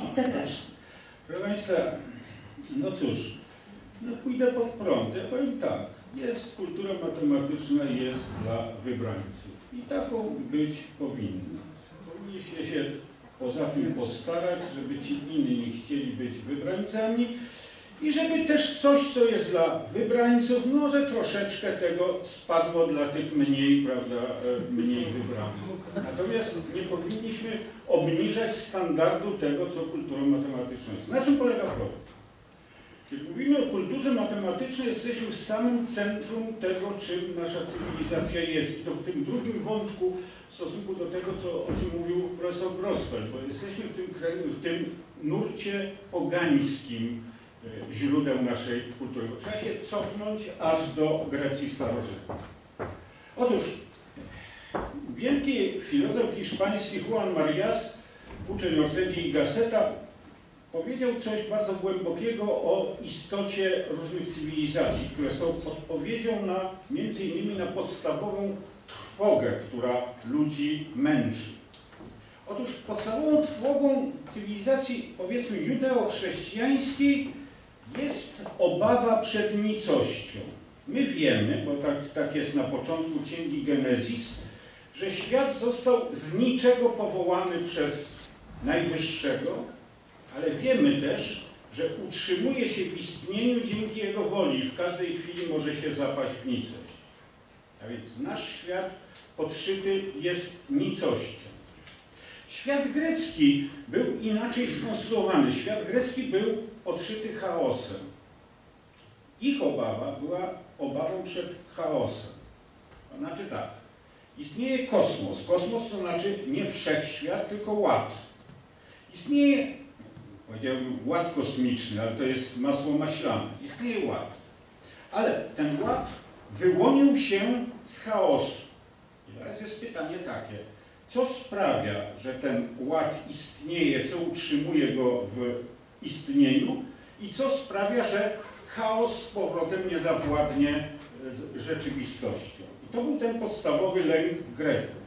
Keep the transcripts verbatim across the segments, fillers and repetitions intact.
Zapraszam. Proszę Państwa, no cóż, no pójdę pod prąd. Ja powiem tak, jest kultura matematyczna, jest dla wybrańców i taką być powinna. Powinniście się poza tym postarać, żeby ci inni chcieli być wybrańcami i żeby też coś, co jest dla wybrańców, no że troszeczkę tego spadło dla tych mniej, prawda, mniej wybranych. Natomiast nie powinniśmy obniżać standardu tego, co kultura matematyczna jest. Na czym polega problem? Kiedy mówimy o kulturze matematycznej, jesteśmy w samym centrum tego, czym nasza cywilizacja jest. I to w tym drugim wątku w stosunku do tego, co, o czym mówił profesor Grossfeld, bo jesteśmy w tym, w tym nurcie pogańskim źródeł naszej kultury. Trzeba się cofnąć aż do Grecji starożytnej. Otóż wielki filozof hiszpański Juan Marías, uczeń Ortegi i Gasseta, powiedział coś bardzo głębokiego o istocie różnych cywilizacji, które są odpowiedzią na, między innymi na podstawową trwogę, która ludzi męczy. Otóż podstawową trwogą cywilizacji, powiedzmy, judeo-chrześcijańskiej jest obawa przed nicością. My wiemy, bo tak, tak jest na początku Księgi Genezis, że świat został z niczego powołany przez Najwyższego, ale wiemy też, że utrzymuje się w istnieniu dzięki Jego woli i w każdej chwili może się zapaść w nicość. A więc nasz świat podszyty jest nicością. Świat grecki był inaczej skonstruowany. Świat grecki był podszyty chaosem. Ich obawa była obawą przed chaosem. To znaczy tak, istnieje kosmos. Kosmos to znaczy nie wszechświat, tylko ład. Istnieje, powiedziałbym, ład kosmiczny, ale to jest masło maślane. Istnieje ład. Ale ten ład wyłonił się z chaosu. I teraz jest pytanie takie, co sprawia, że ten ład istnieje, co utrzymuje go w istnieniu i co sprawia, że chaos z powrotem nie zawładnie rzeczywistością. I to był ten podstawowy lęk Greków.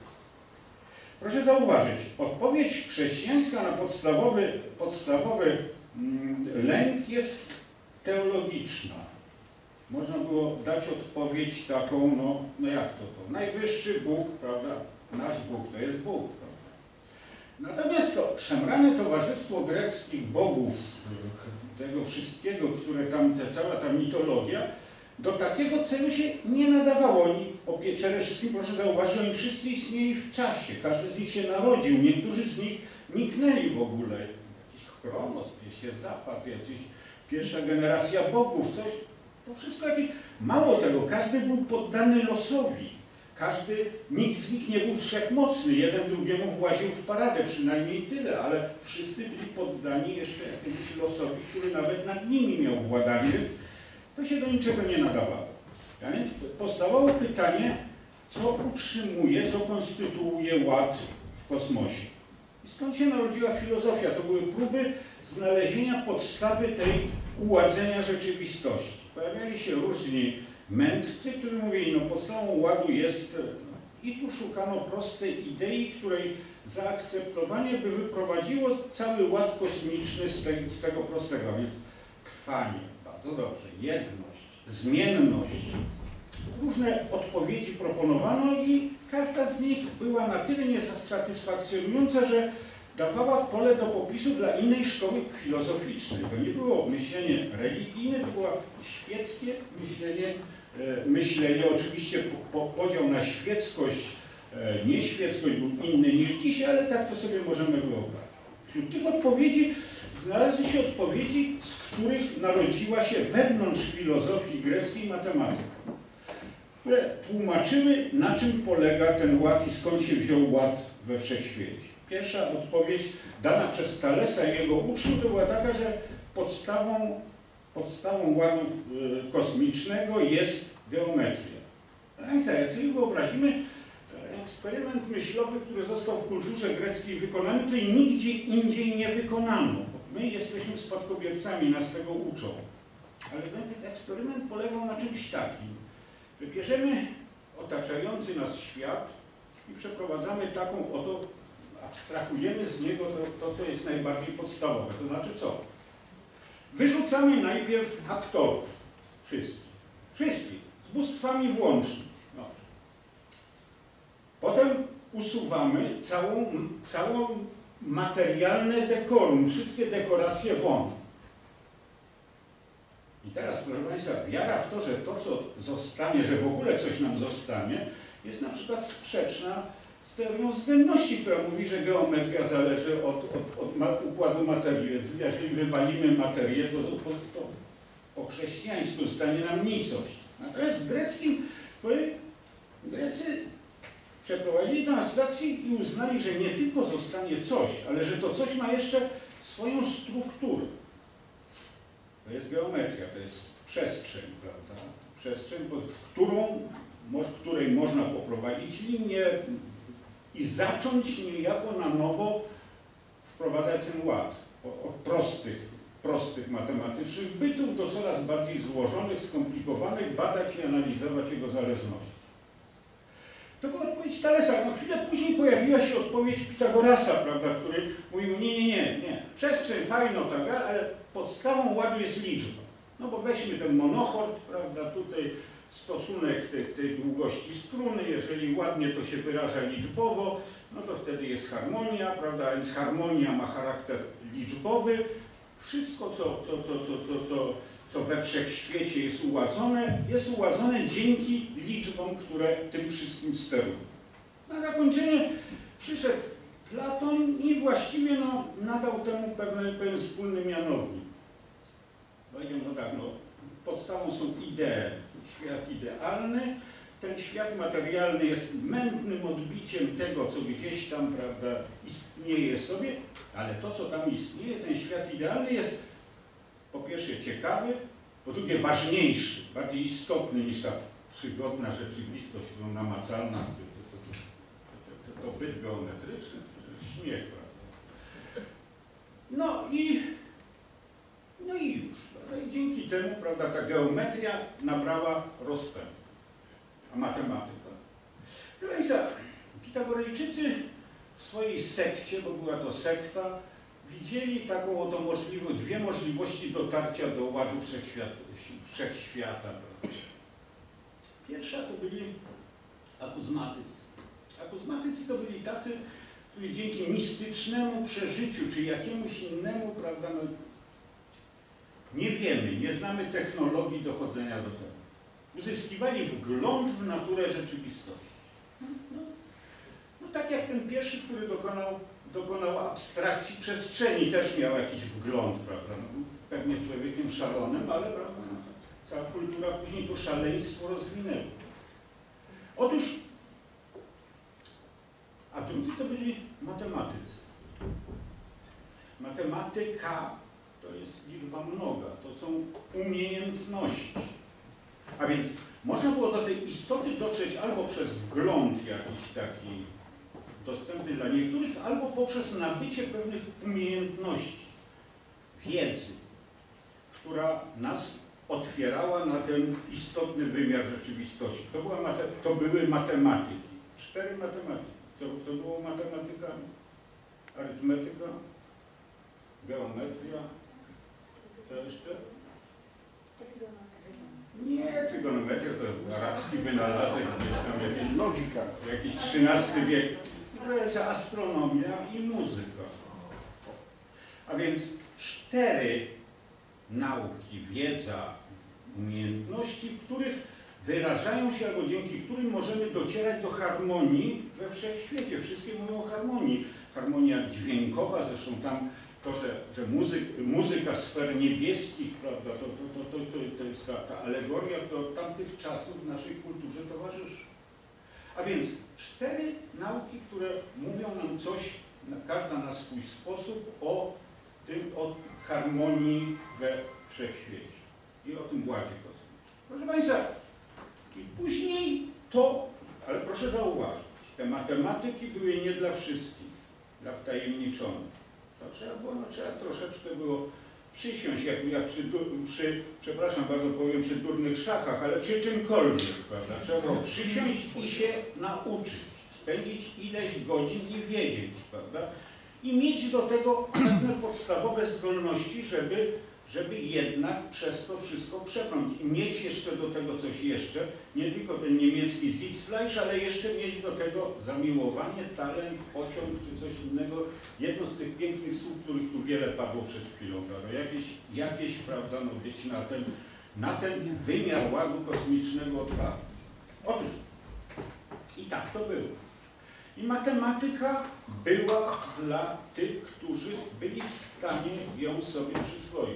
Proszę zauważyć, odpowiedź chrześcijańska na podstawowy, podstawowy mm, lęk jest teologiczna. Można było dać odpowiedź taką, no, no jak to to? Najwyższy Bóg, prawda? Nasz Bóg to jest Bóg, prawda? Natomiast to szemrane towarzystwo greckich bogów, tego wszystkiego, które tam, te, cała ta mitologia, do takiego celu się nie nadawało. Oni, po przede wszystkim, proszę zauważyć, oni wszyscy istnieli w czasie. Każdy z nich się narodził. Niektórzy z nich niknęli w ogóle. Jakiś Chronos, gdzieś się zapadł, jacyś pierwsza generacja bogów, coś. To wszystko jakieś... Mało tego, każdy był poddany losowi. Każdy, nikt z nich nie był wszechmocny. Jeden drugiemu właził w paradę, przynajmniej tyle, ale wszyscy byli poddani jeszcze jakiemuś losowi, który nawet nad nimi miał władanie, więc to się do niczego nie nadawało. A więc powstawało pytanie, co utrzymuje, co konstytuuje ład w kosmosie. I stąd się narodziła filozofia. To były próby znalezienia podstawy tej uładzenia rzeczywistości. Pojawiali się różni mędrcy, którzy mówili, no podstawą ładu jest... I tu szukano prostej idei, której zaakceptowanie by wyprowadziło cały ład kosmiczny z, te, z tego prostego. Więc trwanie, bardzo dobrze, jedność, zmienność. Różne odpowiedzi proponowano i każda z nich była na tyle niesatysfakcjonująca, że dawała pole do popisu dla innej szkoły filozoficznej. To nie było myślenie religijne, to było świeckie myślenie, e, myślenie oczywiście po, podział na świeckość, e, nieświeckość był inny niż dzisiaj, ale tak to sobie możemy wyobrazić. Wśród tych odpowiedzi znalazły się odpowiedzi, z których narodziła się wewnątrz filozofii greckiej matematyka, które tłumaczyły, na czym polega ten ład i skąd się wziął ład we wszechświecie. Pierwsza odpowiedź dana przez Thalesa i jego uczniów to była taka, że podstawą, podstawą ładu y, kosmicznego jest geometria. Państwa, jak sobie wyobrazimy eksperyment myślowy, który został w kulturze greckiej wykonany, to i nigdzie indziej nie wykonano. My jesteśmy spadkobiercami, nas tego uczą. Ale ten eksperyment polegał na czymś takim, że bierzemy otaczający nas świat i przeprowadzamy taką oto abstrahujemy z niego to, to, co jest najbardziej podstawowe. To znaczy co? Wyrzucamy najpierw aktorów. Wszystkich. Wszystkich. Z bóstwami włącznie. No. Potem usuwamy całą, całą materialne dekorum, wszystkie dekoracje won. I teraz, proszę Państwa, wiara w to, że to, co zostanie, że w ogóle coś nam zostanie, jest na przykład sprzeczna z teorią względności, która mówi, że geometria zależy od, od, od ma układu materii. Więc jeżeli wywalimy materię, to, to, to po chrześcijańsku stanie nam nicość. Natomiast w greckim, bo Grecy przeprowadzili tę abstrakcję i uznali, że nie tylko zostanie coś, ale że to coś ma jeszcze swoją strukturę. To jest geometria, to jest przestrzeń, prawda? Przestrzeń, w którą, w której można poprowadzić linię i zacząć niejako na nowo wprowadzać ten ład. Od prostych, prostych matematycznych bytów do coraz bardziej złożonych, skomplikowanych, badać i analizować jego zależności. To była odpowiedź Thalesa. No chwilę później pojawiła się odpowiedź Pitagorasa, prawda, który mówił, nie, nie, nie, nie, przestrzeń fajno, tak, ale podstawą ładu jest liczba. No bo weźmy ten monochord, prawda, tutaj stosunek tej, tej długości struny, jeżeli ładnie to się wyraża liczbowo, no to wtedy jest harmonia, prawda, więc harmonia ma charakter liczbowy. Wszystko, co, co, co, co, co, co, co we wszechświecie jest uładzone, jest uładzone dzięki liczbom, które tym wszystkim sterują. Na zakończenie przyszedł Platon i właściwie no, nadał temu pewien, pewien wspólny mianownik. Powiedział, no tak, no, podstawą są idee, świat idealny. Ten świat materialny jest mętnym odbiciem tego, co gdzieś tam, prawda, istnieje sobie, ale to, co tam istnieje, ten świat idealny jest po pierwsze ciekawy, po drugie ważniejszy, bardziej istotny niż ta przygodna rzeczywistość, którą namacalna, to, to, to, to, to, to byt geometryczny, to jest śmiech, prawda. No i, no i już. Prawda? I dzięki temu, prawda, ta geometria nabrała rozpędu. A matematyka. Proszę Państwa, Pitagorejczycy w swojej sekcie, bo była to sekta, widzieli taką oto możliwość, dwie możliwości dotarcia do ładu wszechświata. wszechświata. Pierwsza to byli akuzmatycy. Akuzmatycy to byli tacy, którzy dzięki mistycznemu przeżyciu, czy jakiemuś innemu, prawda, no, nie wiemy, nie znamy technologii dochodzenia do tego. Uzyskiwali wgląd w naturę rzeczywistości. No, no tak jak ten pierwszy, który dokonał, dokonał abstrakcji przestrzeni, też miał jakiś wgląd, prawda? No, pewnie człowiekiem szalonym, ale prawda, no, cała kultura później to szaleństwo rozwinęła. Otóż, a drudzy to byli matematycy. Matematyka to jest liczba mnoga, to są umiejętności. A więc można było do tej istoty dotrzeć albo przez wgląd jakiś taki dostępny dla niektórych, albo poprzez nabycie pewnych umiejętności, wiedzy, która nas otwierała na ten istotny wymiar rzeczywistości. To, była mate, to były matematyki. Cztery matematyki. Co, co było matematykami? Arytmetyka, geometria, co jeszcze? Nie, trygonometria to arabski wynalazek, gdzieś tam jakieś, logika, jakiś trzynasty wiek. To jest astronomia i muzyka. A więc cztery nauki, wiedza, umiejętności, w których wyrażają się, albo dzięki którym możemy docierać do harmonii we wszechświecie. Wszystkie mówią o harmonii. Harmonia dźwiękowa, zresztą tam to, że, że muzyk, muzyka sfer niebieskich, prawda, to, to, to, to, to jest ta, ta alegoria, która od tamtych czasów w naszej kulturze towarzyszy. A więc cztery nauki, które mówią nam coś, każda na swój sposób, o, tym, o harmonii we wszechświecie i o tym ładzie kosmicznym. Proszę Państwa, i później to, ale proszę zauważyć, te matematyki były nie dla wszystkich, dla wtajemniczonych. To trzeba było, no trzeba troszeczkę było przysiąść, jak, jak przy, przy, przepraszam bardzo, powiem, przy durnych szachach, ale przy czymkolwiek, prawda? Trzeba było przysiąść i się nauczyć spędzić ileś godzin i wiedzieć, prawda? I mieć do tego pewne podstawowe zdolności, żeby, żeby jednak przez to wszystko przebrnąć. I mieć jeszcze do tego coś jeszcze, nie tylko ten niemiecki Sitzfleisch, ale jeszcze mieć do tego zamiłowanie, talent, pociąg czy coś innego. Jedno z tych pięknych słów, których tu wiele padło przed chwilą, prawda? Jakieś, jakieś prawda, no być na ten, na ten wymiar ładu kosmicznego otwarty. Otóż, i tak to było. I matematyka była dla tych, którzy byli w stanie ją sobie przyswoić.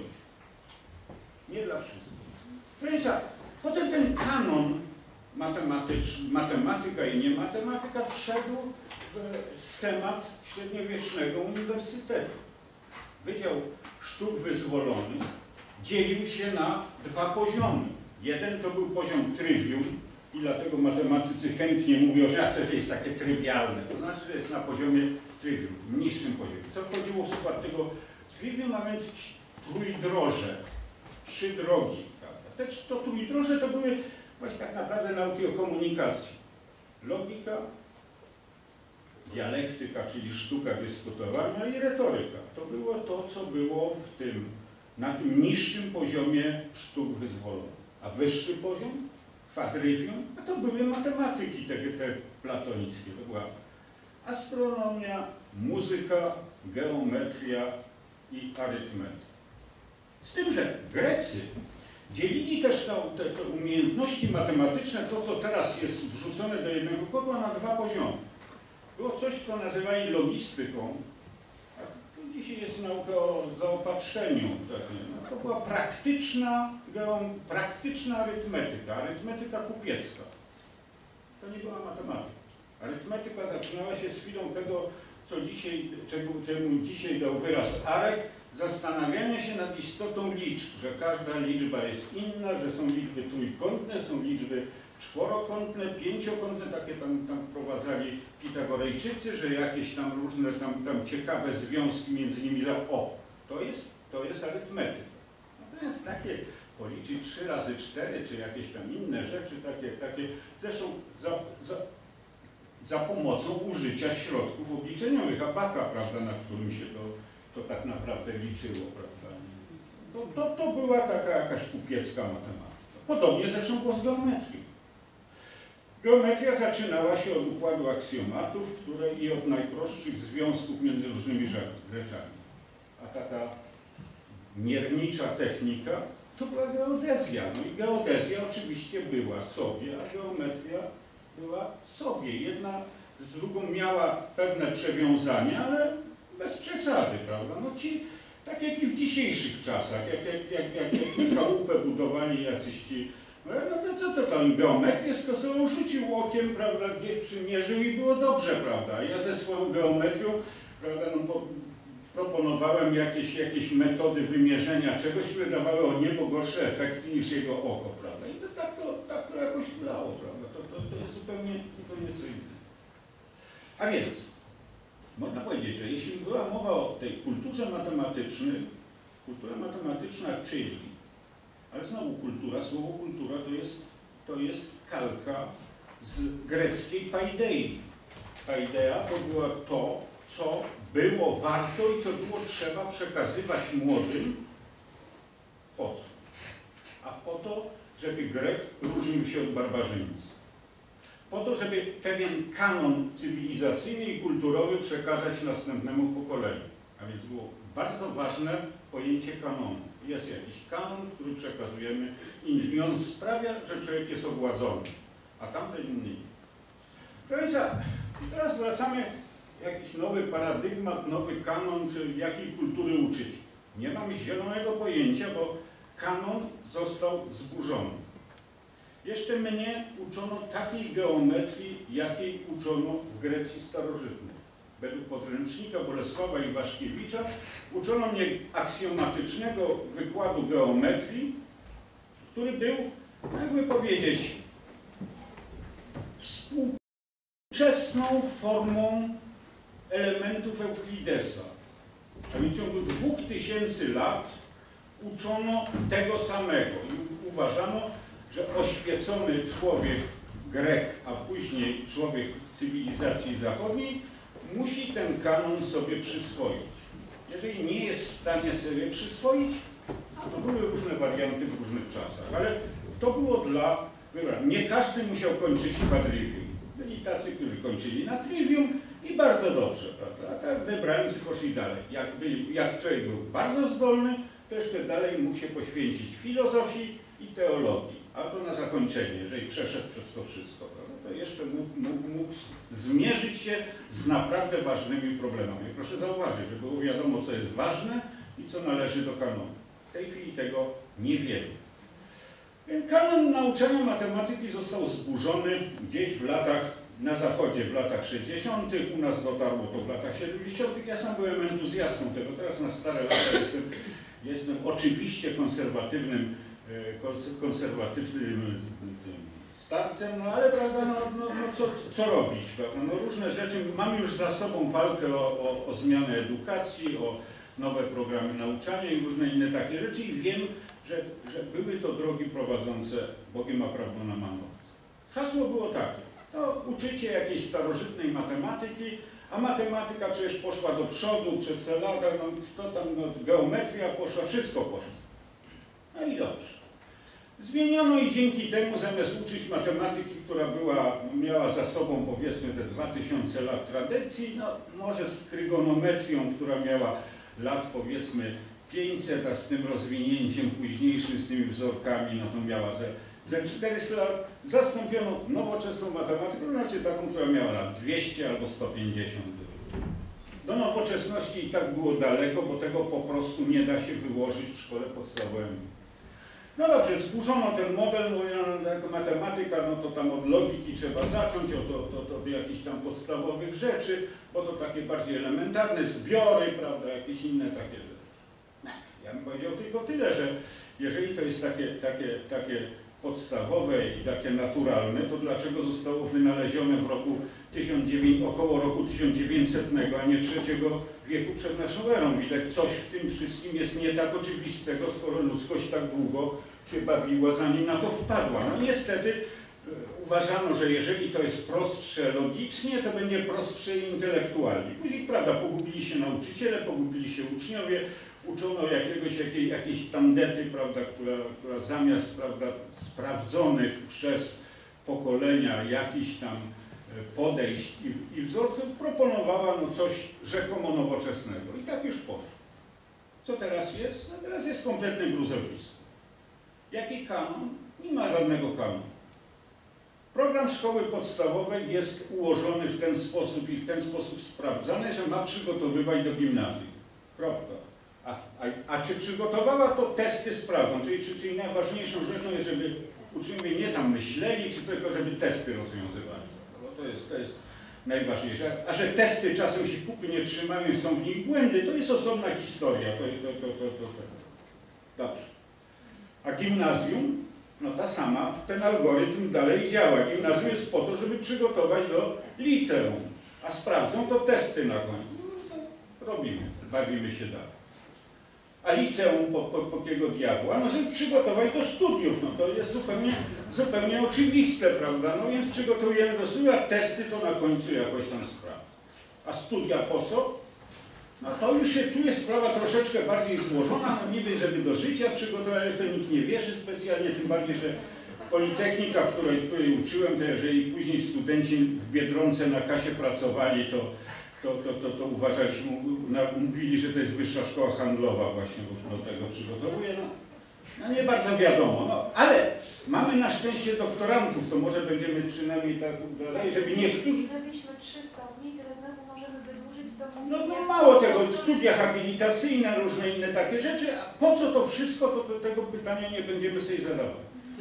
Nie dla wszystkich. Proszę, potem ten kanon matematyczny, matematyka i nie matematyka wszedł w schemat średniowiecznego uniwersytetu. Wydział Sztuk Wyzwolonych dzielił się na dwa poziomy. Jeden to był poziom trywium, i dlatego matematycy chętnie mówią, że coś jest takie trywialne. To znaczy, że jest na poziomie trywium, niższym poziomie. Co wchodziło w skład tego trywium, a więc trójdroże, trzy drogi. Prawda? Te, to trójdroże to były właśnie tak naprawdę nauki o komunikacji. Logika, dialektyka, czyli sztuka dyskutowania i retoryka. To było to, co było w tym, na tym niższym poziomie sztuk wyzwolonych. A wyższy poziom? Kwadrywium, a to były matematyki te, te platonickie. To była astronomia, muzyka, geometria i arytmetyka. Z tym, że Grecy dzielili też to, te, te umiejętności matematyczne, to co teraz jest wrzucone do jednego kotła, na dwa poziomy. Było coś, co nazywali logistyką, a dzisiaj jest nauka o zaopatrzeniu. No, to była praktyczna, geom, praktyczna arytmetyka, arytmetyka kupiecka. To nie była matematyka. Arytmetyka zaczynała się z chwilą tego, co dzisiaj, czemu, czemu dzisiaj dał wyraz Arek, zastanawiania się nad istotą liczb, że każda liczba jest inna, że są liczby trójkątne, są liczby czworokątne, pięciokątne, takie tam, tam wprowadzali Pitagorejczycy, że jakieś tam różne tam, tam ciekawe związki między nimi. Za... O, to jest, to jest arytmetyka. Natomiast takie policzyć trzy razy cztery, czy jakieś tam inne rzeczy, takie, takie zresztą za, za, za pomocą użycia środków obliczeniowych, abaka, prawda, na którym się to, to tak naprawdę liczyło, prawda. To, to, to była taka jakaś kupiecka matematyka. Podobnie zresztą było z geometrią. Geometria zaczynała się od układu aksjomatów, które i od najprostszych związków między różnymi rzeczami. A taka miernicza technika to była geodezja. No i geodezja oczywiście była sobie, a geometria była sobie. Jedna z drugą miała pewne przewiązania, ale bez przesady, prawda? No ci, tak jak i w dzisiejszych czasach, jak, jak, jak, jak, jak chałupę budowali jacyś ci, no to co to tam, geometrię stosował, rzucił okiem, prawda, gdzieś przymierzył i było dobrze, prawda? Ja ze swoją geometrią, prawda, no, po, proponowałem jakieś, jakieś metody wymierzenia czegoś, które dawały o niebo gorsze efekty niż jego oko, prawda? I to, tak, to, tak to jakoś blało, prawda? To, to, to jest zupełnie, zupełnie co innego. A więc, można powiedzieć, że jeśli była mowa o tej kulturze matematycznej, kultura matematyczna, czyli, ale znowu kultura, słowo kultura to jest, to jest kalka z greckiej paidei. Paidea to było to, co było warto i co było trzeba przekazywać młodym. Po co? A po to, żeby Grek różnił się od barbarzyńcy. Po to, żeby pewien kanon cywilizacyjny i kulturowy przekazać następnemu pokoleniu. A więc było bardzo ważne pojęcie kanonu. Jest jakiś kanon, który przekazujemy i on sprawia, że człowiek jest ogładzony, a tamten inny. Proszę Państwa, teraz wracamy, jakiś nowy paradygmat, nowy kanon, czy jakiej kultury uczyć. Nie mam zielonego pojęcia, bo kanon został zburzony. Jeszcze mnie uczono takiej geometrii, jakiej uczono w Grecji starożytnej. Według podręcznika Bolesława Iwaszkiewicza uczono mnie aksjomatycznego wykładu geometrii, który był, jakby powiedzieć, współczesną formą elementów Euklidesa. A więc w ciągu dwóch tysięcy lat uczono tego samego i uważano, że oświecony człowiek Grek, a później człowiek cywilizacji zachodniej, musi ten kanon sobie przyswoić. Jeżeli nie jest w stanie sobie przyswoić, a to były różne warianty w różnych czasach, ale to było dla wybranych. Nie każdy musiał kończyć quadrivium. Byli tacy, którzy kończyli na trivium i bardzo dobrze, prawda? A tak wybrańcy poszli dalej. Jak, byli, jak człowiek był bardzo zdolny, to jeszcze dalej mógł się poświęcić filozofii i teologii. Albo na zakończenie, jeżeli przeszedł przez to wszystko, prawda? To jeszcze mógł, mógł, mógł zmierzyć się z naprawdę ważnymi problemami. Proszę zauważyć, że było wiadomo, co jest ważne i co należy do kanonu. W tej chwili tego nie wiemy. Kanon nauczania matematyki został zburzony gdzieś w latach, na zachodzie w latach sześćdziesiątych, u nas dotarło to w latach siedemdziesiątych. Ja sam byłem entuzjastą tego, teraz na stare lata jestem, jestem oczywiście konserwatywnym, konserwatywnym starcem, no ale prawda, no, no, no co, co robić, prawda? No różne rzeczy, mamy już za sobą walkę o, o, o zmianę edukacji, o nowe programy nauczania i różne inne takie rzeczy i wiem, że, że były to drogi prowadzące Bogiem ma prawo na manowce. Hasło było takie, no uczycie jakiejś starożytnej matematyki, a matematyka przecież poszła do przodu przez te lata, no kto tam, no, geometria poszła, wszystko poszło. No i dobrze. Zmieniono i dzięki temu zamiast uczyć matematyki, która była, miała za sobą powiedzmy te dwa tysiące lat tradycji, no może z trygonometrią, która miała lat powiedzmy pięćset, a z tym rozwinięciem późniejszym, z tymi wzorkami, no to miała ze, ze czterysta lat, zastąpiono nowoczesną matematyką, znaczy taką, która miała lat dwieście albo sto pięćdziesiąt. Do nowoczesności i tak było daleko, bo tego po prostu nie da się wyłożyć w szkole podstawowej. No dobrze, zburzono ten model, mówiono, jako matematyka, no to tam od logiki trzeba zacząć, od, od, od jakichś tam podstawowych rzeczy, bo to takie bardziej elementarne, zbiory, prawda, jakieś inne takie rzeczy. No, ja bym powiedział tylko tyle, że jeżeli to jest takie, takie, takie podstawowe i takie naturalne, to dlaczego zostało wynalezione w roku tysiąc dziewięćset, około roku tysiąc dziewięćsetnego, a nie trzeciego wieku przed naszą erą? Widać, coś w tym wszystkim jest nie tak oczywistego, skoro ludzkość tak długo się bawiła, zanim na to wpadła. No niestety uważano, że jeżeli to jest prostsze logicznie, to będzie prostsze intelektualnie. Później, prawda, pogubili się nauczyciele, pogubili się uczniowie, uczono jakiegoś, jakiej, jakiejś tandety, prawda, która, która zamiast, prawda, sprawdzonych przez pokolenia jakichś tam podejść i, i wzorców proponowała no coś rzekomo nowoczesnego. I tak już poszło. Co teraz jest? No teraz jest kompletne gruzowisko. Jaki kanon? Nie ma żadnego kanonu. Program szkoły podstawowej jest ułożony w ten sposób i w ten sposób sprawdzany, że ma przygotowywać do gimnazjum. Kropka. A, a, a czy przygotowała, to testy sprawdzą. Czyli, czyli, czyli najważniejszą rzeczą jest, żeby uczniowie nie tam myśleli, czy tylko żeby testy rozwiązywali. Bo to jest, to jest najważniejsze. A że testy czasem się kupy nie trzymają i są w nich błędy, to jest osobna historia. To, to, to, to, to, to. Dobrze. A gimnazjum, no ta sama, ten algorytm dalej działa. Gimnazjum jest po to, żeby przygotować do liceum. A sprawdzą to testy na końcu. No to robimy, bawimy się dalej. A liceum po, po, po kiego diabła? No żeby przygotować do studiów. No to jest zupełnie, zupełnie oczywiste, prawda? No więc przygotujemy do studiów, a testy to na końcu jakoś tam sprawdza. A studia po co? No to już się, tu jest sprawa troszeczkę bardziej złożona, no niby, żeby do życia przygotować, ale w to nikt nie wierzy specjalnie, tym bardziej, że Politechnika, której, której uczyłem, to jeżeli później studenci w Biedronce na kasie pracowali, to, to, to, to, to uważaliśmy, mówili, że to jest wyższa szkoła handlowa właśnie, bo do tego przygotowuje. No, no nie bardzo wiadomo, no ale mamy na szczęście doktorantów, to może będziemy przynajmniej tak dalej, żeby niektórzy... Zrobiliśmy trzy stopnie i teraz znowu możemy wydłużyć do No, no mało tego, studia habilitacyjne, różne inne takie rzeczy, a po co to wszystko, to, to tego pytania nie będziemy sobie zadawać.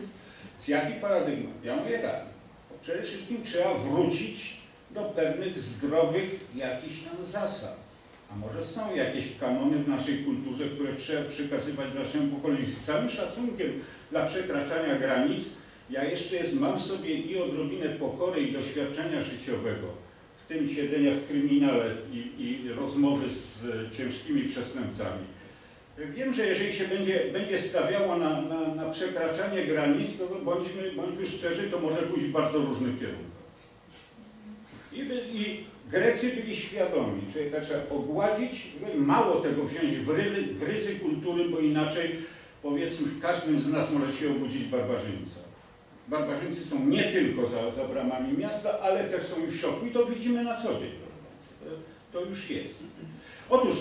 Z jaki paradygmat? Ja mówię tak, przede wszystkim trzeba wrócić do pewnych zdrowych jakichś tam zasad. A może są jakieś kanony w naszej kulturze, które trzeba przekazywać naszemu pokoleniu z całym szacunkiem dla przekraczania granic. Ja jeszcze jest, mam w sobie i odrobinę pokory i doświadczenia życiowego, w tym siedzenia w kryminale i, i rozmowy z ciężkimi przestępcami. Wiem, że jeżeli się będzie, będzie stawiało na, na, na przekraczanie granic, to bądźmy, bądźmy szczerzy, to może pójść w bardzo różnych kierunkach. I, by, I Grecy byli świadomi, że trzeba ogładzić, mało tego wziąć w, ry, w rysy kultury, bo inaczej, powiedzmy, w każdym z nas może się obudzić barbarzyńca. Barbarzyńcy są nie tylko za, za bramami miasta, ale też są już w środku i to widzimy na co dzień. To, to już jest. Otóż,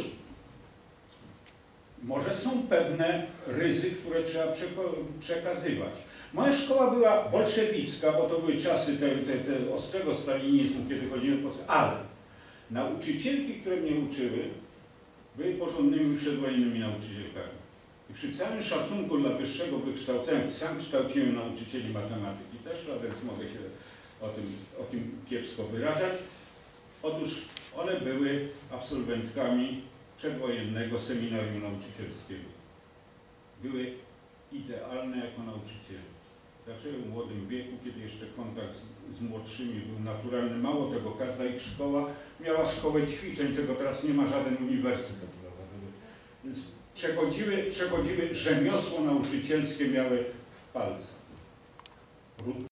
może są pewne ryzy, które trzeba przekazywać. Moja szkoła była bolszewicka, bo to były czasy te, te, te ostrego stalinizmu, kiedy chodziłem po... Ale nauczycielki, które mnie uczyły, były porządnymi przedwojennymi nauczycielkami. I przy całym szacunku dla wyższego wykształcenia, sam kształciłem nauczycieli matematyki też, a więc mogę się o tym, o tym kiepsko wyrażać. Otóż one były absolwentkami przedwojennego seminarium nauczycielskiego. Były idealne jako nauczyciele. Zaczęły w młodym wieku, kiedy jeszcze kontakt z, z młodszymi był naturalny. Mało tego, każda ich szkoła miała szkołę ćwiczeń, czego teraz nie ma żaden uniwersytet. Więc przechodziły, przechodziły rzemiosło nauczycielskie, miały w palcach.